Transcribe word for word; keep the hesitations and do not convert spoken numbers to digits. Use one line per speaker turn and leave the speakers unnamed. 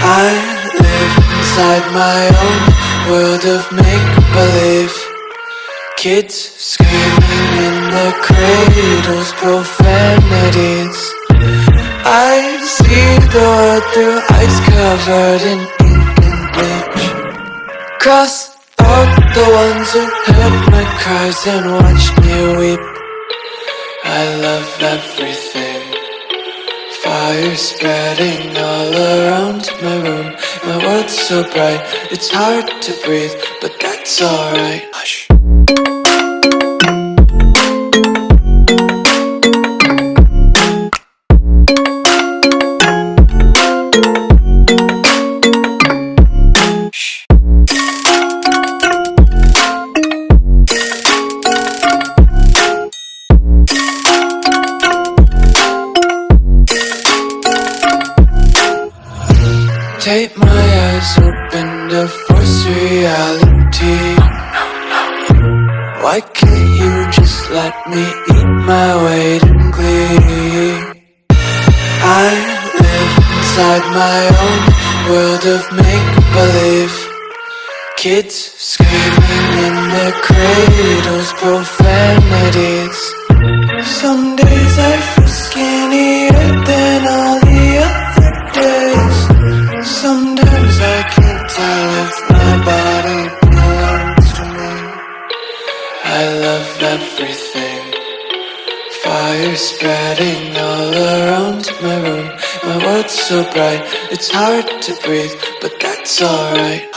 I live inside my own world of make-believe. Kids screaming in their cradles, profanities. I see the world through ice covered in ink and bleach. Cross out the ones who heard my cries and watched me weep. I love everything. Fire spreading all around my room. My world's so bright, it's hard to breathe, but that's alright. Hush. Tape my eyes open to force reality. Why can't you just let me eat my weight in glee? I live inside my own world of make-believe. Kids screaming in their cradles, profanities. Some days I feel skinnier than all the other days. Sometimes I can't tell if my body belongs to me. I love everything. Fire spreading all around my room. My world's so bright, it's hard to breathe, but that's alright.